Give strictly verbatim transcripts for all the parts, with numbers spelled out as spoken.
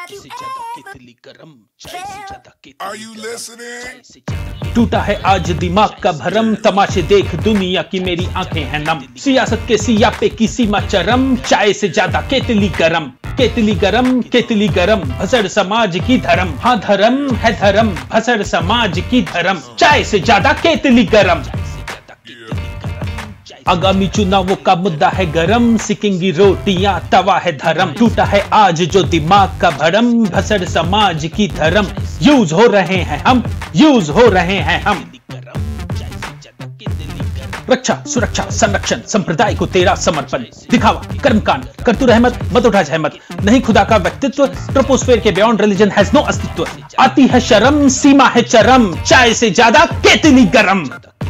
से ज्यादा केतली गरम, चाय से ज्यादा केतली। Are you listening? टूटा है आज दिमाग का भरम, तमाशे देख दुनिया की मेरी आंखें हैं नम। सियासत के सियापे की सीमा चरम, चाय से ज्यादा केतली गरम। केतली गरम, केतली गरम, भसड़ समाज की धर्म। हाँ धर्म है धर्म, भसड़ समाज की धर्म। चाय से ज्यादा केतली गरम। आगामी चुनावों का मुद्दा है गरम, सिकेंगी रोटियां, तवा है धर्म। टूटा है आज जो दिमाग का भरम, भसड़ समाज की धर्म। यूज हो रहे हैं हम, यूज हो रहे हैं हम। रक्षा सुरक्षा संरक्षण संप्रदाय को तेरा समर्पण। दिखावा कर्मकांड कर तू रहमत, मत उठा जहमत। नहीं खुदा का व्यक्तित्व, ट्रोपोस्फेयर के बियॉन्ड रिलीजन हैज नो अस्तित्व। आती है शर्म, सीमा है चरम, चाय से ज्यादा केतली गरम।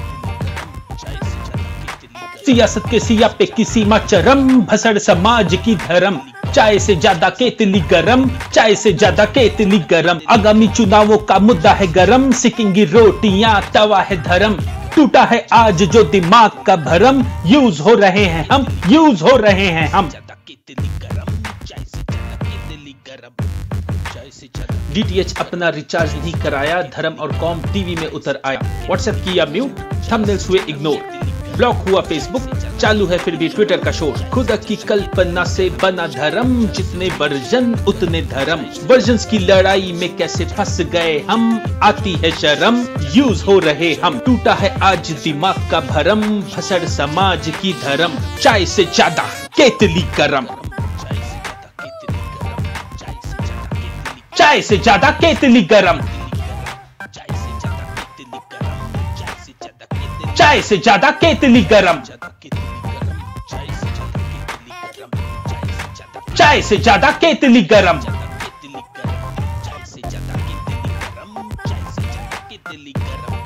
सियासत के सियापे की सीमा चरम, भसड़ समाज की धर्म। चाय से ज्यादा केतली गरम, चाय से ज्यादा केतली गरम। आगामी चुनावों का मुद्दा है गरम, सिकेंगी रोटियां, तवा है धर्म। टूटा है आज जो दिमाग का भरम, यूज हो रहे हैं हम, यूज हो रहे हैं हम। डीटीएच अपना रिचार्ज नहीं कराया, धर्म और कौम टीवी में उतर आया। व्हाट्सएप किया म्यूट, थंबनेल्स हुए इग्नोर। ब्लॉक हुआ फेसबुक, चालू है फिर भी ट्विटर का शोर। खुदा की कल्पना से बना धर्म, जितने वर्जन उतने धर्म। वर्जन्स की लड़ाई में कैसे फंस गए हम, आती है शर्म, यूज हो रहे हम। टूटा है आज दिमाग का भरम, भसड़ समाज की धर्म। चाय से ज्यादा केतली गरम, चाय से ज्यादा केतली गरम, चाय से ज्यादा केतली गरम, चाय से ज्यादा केतली गरम, चाय से ज्यादा केतली गरम, चाय से ज्यादा केतली गरम।